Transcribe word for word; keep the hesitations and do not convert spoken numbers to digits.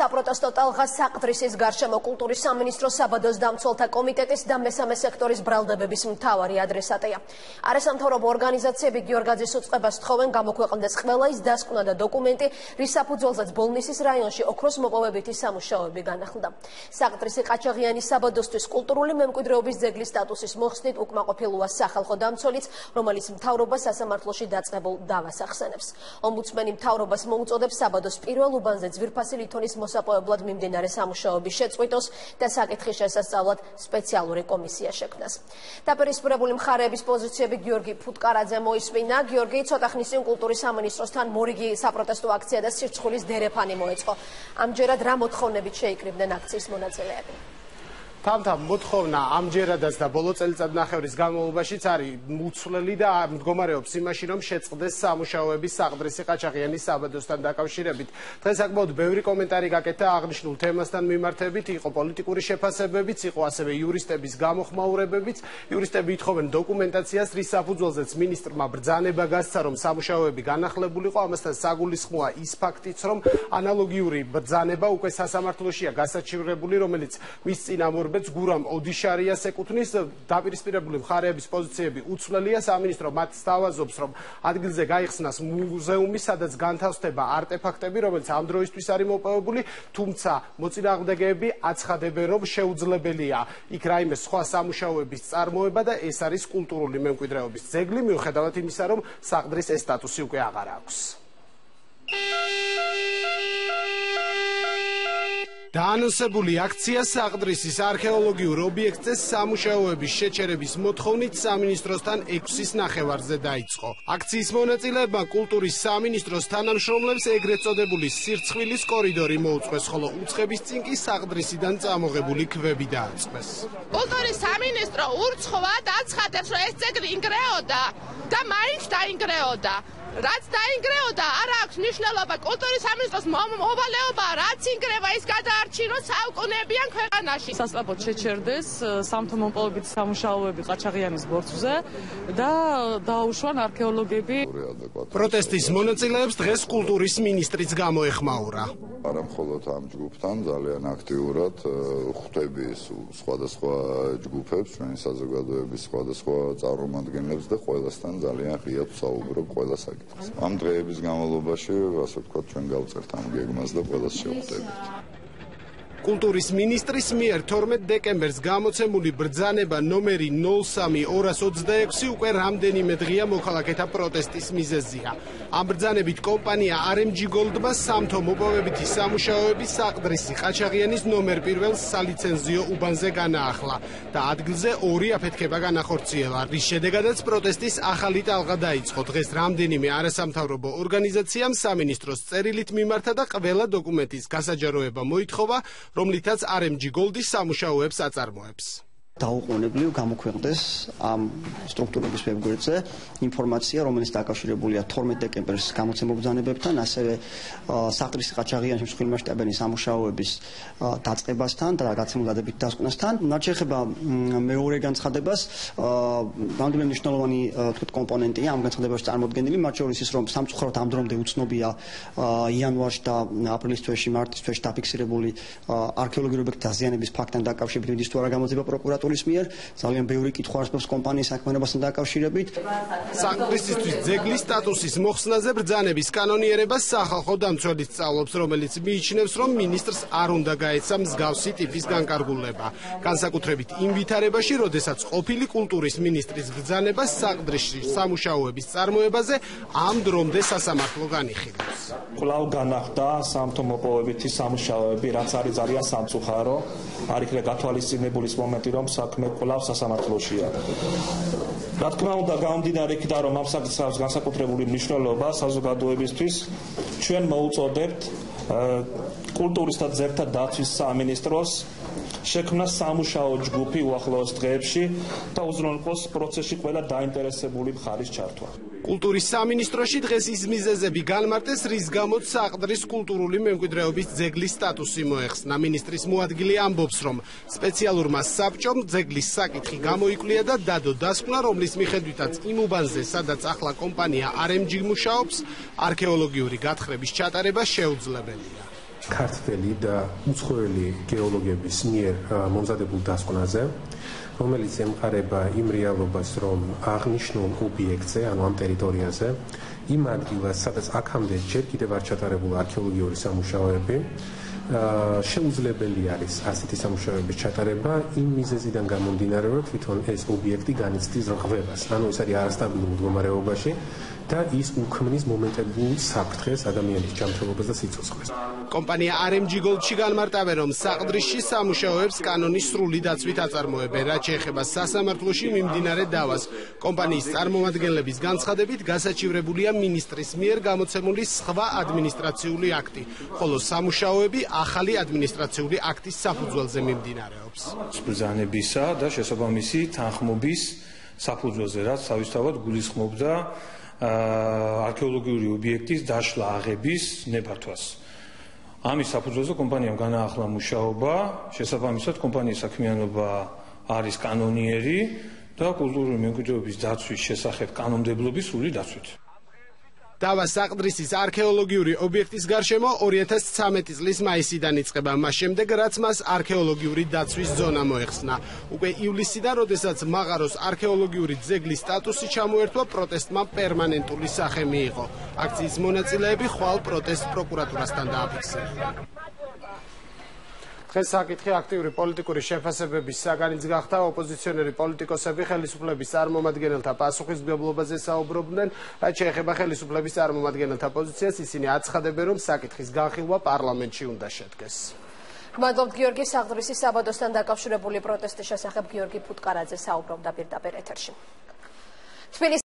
საპროტესტო ტალღა საყდრისის გარშემო კულტურის სამინისტროს საბადოს დამცველთა კომიტეტის და მესამე სექტორის ბრალდებების მთავარი ადრესატია. არასამთავრობო ორგანიზაციები გიორგაძის უწყებას თხოვენ გამოქვეყნდეს ყველა ის დასკვნა და დოკუმენტი, რის საფუძველზეც ბოლნისის რაიონში ოქროს მოპოვებითი სამუშაოები განახლდა. საყდრისი ყაჩაღიანის საბადოსთვის კულტურული მემკვიდრეობის ძეგლის სტატუსის მოხსნით უკმაყოფილოა სახალხო დამცველიც, რომელიც მთავრობას სასამართლოში დაწყებულ დავას ახსენებს. ომბუდსმენი მთავრობას მოუწოდებს საბადოს პირველ უბანზე ძვირფასი ლითონის მოსაპოვებლად მიმდინარე სამუშაოების შეწყვიტოს და საკითხის შესასწავლად სპეციალური კომისია შექმნას. დაპირისპირებული მხარეების პოზიციები გიორგი ფუტკარაძე მოისმინა. გიორგი, ცოტა ხნის წინ კულტურის სამინისტროსთან მორიგი საპროტესტო აქცია და სირცხვილის დერეფანი მოეწყო. ამჯერად რა მოთხოვნებით შეიკრიბნენ აქციის მონაწილეები? Თამთა მოთხოვნა ამჯერადაც და ბოლო წელიწადნახევრის განმავლობაშიც არის უცვლელი და მდგომარეობს იმაში, რომ შეწყდეს სამუშაოები საყდრისი ყაჩაღიანის საბადოსთან დაკავშირებით. დღეს საკმაოდ ბევრი კომენტარი გაკეთა აღნიშნულ თემასთან მიმართებით, იყო პოლიტიკური შეფასებებიც, იყო ასევე იურისტების გამოხმაურებებიც. იურისტები ითხოვენ დოკუმენტაციას, რის საფუძველზეც მინისტრმა ბრძანება გასცა, რომ სამუშაოები განახლებულიყო. ამასთან საგულისხმოა ის ფაქტიც, რომ ანალოგიური ბრძანება უკვე სასამართლოშია გასაჩივრებული, რომელიც მის წინამორბედს გურამ ოდიშარიას ეკუთვნის. დაპირისპირებული მხარეების პოზიციები უცვლელია. სამინისტრო მათ სთავაზობს, რომ ადგილზე გაიხსნას მუზეუმი, სადაც განთავსდება არტეფაქტები, რომელიც ამ დროისთვის არის მოპოვებული, თუმცა მოწინააღმდეგეები აცხადებენ, რომ შეუძლებელია იქ რაიმე სხვა სამუშაოების წარმოება და ეს არის კულტურული მემკვიდრეობის ძეგლი, მიუხედავად იმისა, რომ საყდრის ეს სტატუსი უკვე აღარ აქვს. დაანონსებული აქცია საყდრისის არქეოლოგიურ ობიექტზე სამუშაოების შეჩერების მოთხოვნით სამინისტროსთან ექვსის ნახევარზე დაიწყო. აქციის მონაწილეებმა კულტურის სამინისტროს თანამშრომლებს ეგრეთ წოდებული სირცხვილის კორიდორი მოუწყვეს, ხოლო უწყების წინ კი საყდრისიდან წამოღებული ქვები დააწყვეს. კულტურის სამინისტრო ურცხვად აცხადებს, რომ ეს ძეგლი ინგრეოდა და მაინც დაინგრეოდა. რაც დაინგრეოდა, არ აქვს მნიშვნელობა კულტურის სამინისტროს მოვალეობა, რაც ინგრევა ის გადაარჩინოს საუკუნეებიან ქვეყანაში. სასწრაფოდ შეჩერდეს სამთო მოპოვებითი სამუშაოები ყაჩაღიანის ბორცვზე და დაუშვან არქეოლოგები. პროტესტის მონაწილეებს დღეს კულტურის მინისტრიც გამოეხმაურა. არა მხოლოდ ამ ჯგუფთან, ძალიან აქტიურად ხვდები სხვადასხვა ჯგუფებს, ჩვენი საზოგადოების სხვადასხვა წარმომადგენლებს და ყველასთან ძალიან ღიად ვსაუბრობ ყველა საკითხზე. ამ დღეების განმავლობაში, ასე ვთქვათ, ჩვენ გავწერთ ამ გეგმას და ყველას შევხვდებით. კულტურის მინისტრის მიერ თორმეტ დეკემბერს გამოცემული ბრძანება ნომერი ნულ სამი ორას ოცდაექვსი უკვე რამდენიმე დღეა მოქალაქეთა პროტესტის მიზეზია. ამ ბრძანებით კომპანია არ ემ ჯი გოლდმა სამთო მოპოვებითი სამუშაოები საყდრისი ყაჩაღიანის ნომერ პირველ სალიცენზიო უბანზე განაახლა და ადგილზე ორი აფეთქება განახორციელა, რის შედეგადაც პროტესტის ახალი ტალღა დაიწყო. დღეს რამდენიმე არასამთავრობო ორგანიზაციამ სამინისტროს წერილით მიმართა და ყველა დოკუმენტის გასაჯაროება მოითხოვა, რომლითაც არ ემ ჯი გოლდის სამუშაოებს აწარმოებს. დაუყოვნებლივ გამოქვეყნდეს ამ სტრუქტურების ვებგვერდზე ინფორმაცია, რომელიც დაკავშირებულია თორმეტ დეკემბერს გამოცემულ ბრძანებებთან, ასევე საყდრისი ყაჩაღიანის მსხვილმასშტაბიანი სამუშაოების დაწყებასთან და გაცემულ დადებითი დასკვნასთან. რაც შეეხება მეორე განცხადებას, რამდენიმე მნიშვნელოვანი კომპონენტია ამ განცხადებაში წარმოდგენილი, მათ შორის ის, რომ სამწუხაროდ ამ დრომდე უცნობია იანვარში და აპრილის თვეში, მარტის თვეში დაფიქსირებული არქეოლოგიური ობიექტთა დაზიანების ფაქტთან დაკავშირებით მიდის თუ არა გამოძიება პროკურატურის მიერ, ძალიან ბევრი კითხვა არსებობს კომპანიის საქმიანობასთან დაკავშირებით. საყდრისისთვის ძეგლის სტატუსის მოხსნაზე ბრძანების კანონიერებას სახალხო დამცველიც სწავლობს, რომელიც მიიჩნევს, რომ მინისტრს არ უნდა გაეცა მსგავსი ტიპის განკარგულება. განსაკუთრებით იმ ვითარებაში, როდესაც ყოფილი კულტურის მინისტრის ბრძანება საყდრისის სამუშაოების წარმოებაზე ამ დრომდე სასამართლო განიხილავს. კვლავ განახდა სამთო მოპოვებითი სამუშაოები, რაც არის ძალიან სამწუხარო. არ იქნება გათვალისწინებული ის მომენტი, რომ საქმე კვლავ სასამართლოშია. რა თქმა უნდა, გამომდინარე იქიდან, რომ ამ საკითხს განსაკუთრებული მნიშვნელობა საზოგადოებისთვის, ჩვენ მოუწოდებთ კულტურის და ძეგლთა დაცვის სამინისტროს შექმნა სამუშაო ჯგუფი უახლოეს დღეებში და უზრუნველყოს პროცესში ყველა დაინტერესებული მხარის ჩართვა. კულტურის სამინისტროში დღეს ის მიზეზები განმარტეს, რის გამოც საყდრის კულტურული მემკვიდრეობის ძეგლის სტატუსი მოეხსნა. მინისტრის მოადგილე ამბობს, რომ სპეციალურმა საბჭომ ძეგლის საკითხი გამოიკვლია და დადო დასკვნა, რომლის მიხედვითაც იმ უბანზე, სადაც ახლა კომპანია არ ემ ჯი მუშაობს, არქეოლოგიური გათხრების ჩატარება შეუძლებელია. ქართველი და უცხოელი გეოლოგების მიერ მომზადებულ დასკვნაზე, რომელიც ემყარება იმ რეალობას, რომ აღნიშნულ ობიექტზე, ანუ ამ ტერიტორიაზე, იმ ადგილას, სადაც აქამდე ჯერ კიდევ არ ჩატარებული არქეოლოგიური სამუშაოები, შეუძლებელი არის ასეთი სამუშაოების ჩატარება იმ მიზეზიდან გამომდინარე, რომ თვითონ ეს ობიექტი განიცდის რღვევას, ანუ ეს არის არასტაბილურ მდგომარეობაში და ის უქმნის მომენტებულ საფრთხეს ადამიანის ჯანმრთელობას და სიცოცხლეს. კომპანია არ ემ ჯი Gold-ში განმარტავენ, რომ საყდრისში სამუშაოებს კანონის სრული დაცვით აწარმოებენ, რაც შეეხება სასამართლოში მიმდინარე დავას. კომპანიის წარმომადგენლების განცხადებით გასაჩივრებულია მინისტრის მიერ გამოცემული სხვა ადმინისტრაციული აქტი, ხოლო სამუშაოები ახალი ადმინისტრაციული აქტის საფუძველზე მიმდინარეობს. ბრძანებისა და შესაბამისი თანხმობის საფუძველზე, რაც თავისთავად გულისხმობდა არქეოლოგიური ობიექტის დაშლა აღების ნებართვას. ამის საფუძველზე კომპანიამ განაახლა მუშაობა, შესაბამისად კომპანიის საქმიანობა არის კანონიერი და კულტურული მემკვიდრეობის დაცვის შესახებ კანონმდებლობის სრული დაცვით. დავა საყდრისის არქეოლოგიური ობიექტის გარშემო ორი ათას ცხრამეტი წლის მაისიდან იწყება, მას შემდეგ რაც მას არქეოლოგიური დაცვის ზონა მოეხსნა. უკვე ივლისიდან, როდესაც მაღაროს არქეოლოგიური ძეგლის სტატუსი ჩამოერთვა, პროტესტმა პერმანენტული სახე მიიღო. აქციის მონაწილეები ხვალ პროტესტ პროკურატურასთან დააფიქსირა. დღეს საკითხი აქტიური პოლიტიკური შეფასებების საგანიც გახდა. ოპოზიციონერი პოლიტიკოსები ხელისუფლების წარმომადგენელთა პასუხისმგებლობაზე საუბრობდნენ, რაც შეეხება ხელისუფლების წარმომადგენელთა პოზიციას, ისინი აცხადებენ, რომ საკითხის განხილვა პარლამენტში უნდა შედგეს. გმადლობთ გიორგი. საყდრისის საბადოსთან დაკავშირებული პროტესტის შესახებ გიორგი ფუტკარაძე საუბრობდა პირდაპირ ეთერში.